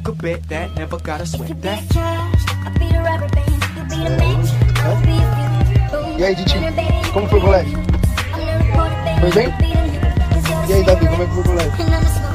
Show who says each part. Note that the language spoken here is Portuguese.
Speaker 1: Could bet that, never gotta sweat that.
Speaker 2: E aí, Titi, como foi o colégio? Foi bem? E aí, Davi, como é que foi o colégio?